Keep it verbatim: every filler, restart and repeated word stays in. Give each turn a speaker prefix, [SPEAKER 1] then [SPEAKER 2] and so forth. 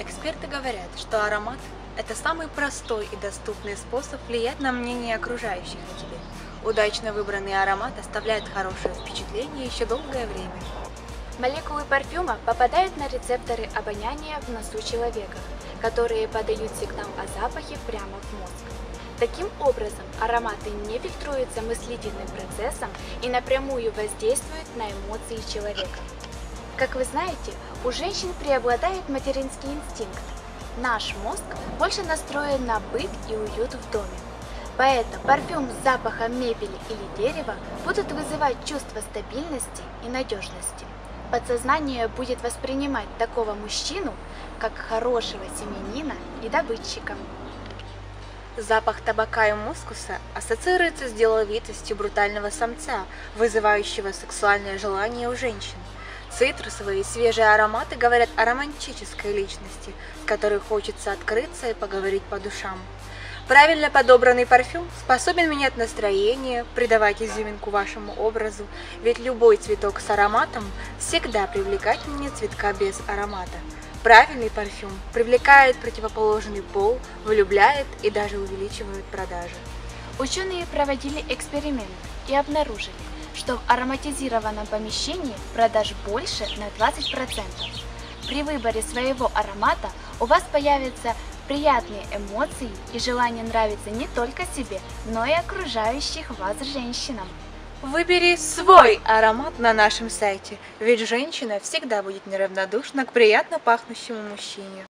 [SPEAKER 1] Эксперты говорят, что аромат – это самый простой и доступный способ влиять на мнение окружающих о тебе. Удачно выбранный аромат оставляет хорошее впечатление еще долгое время.
[SPEAKER 2] Молекулы парфюма попадают на рецепторы обоняния в носу человека, которые подают сигнал о запахе прямо в мозг. Таким образом, ароматы не фильтруются мыслительным процессом и напрямую воздействуют на эмоции человека. Как вы знаете, у женщин преобладает материнский инстинкт. Наш мозг больше настроен на быт и уют в доме. Поэтому парфюм с запахом мебели или дерева будут вызывать чувство стабильности и надежности. Подсознание будет воспринимать такого мужчину как хорошего семьянина и добытчика.
[SPEAKER 1] Запах табака и мускуса ассоциируется с деловитостью брутального самца, вызывающего сексуальное желание у женщин. Цитрусовые и свежие ароматы говорят о романтической личности, с которой хочется открыться и поговорить по душам. Правильно подобранный парфюм способен менять настроение, придавать изюминку вашему образу, ведь любой цветок с ароматом всегда привлекательнее цветка без аромата. Правильный парфюм привлекает противоположный пол, влюбляет и даже увеличивает продажи.
[SPEAKER 2] Ученые проводили эксперимент и обнаружили, что в ароматизированном помещении продаж больше на двадцать процентов. При выборе своего аромата у вас появятся приятные эмоции и желание нравиться не только себе, но и окружающих вас женщинам.
[SPEAKER 1] Выбери свой аромат на нашем сайте, ведь женщина всегда будет неравнодушна к приятно пахнущему мужчине.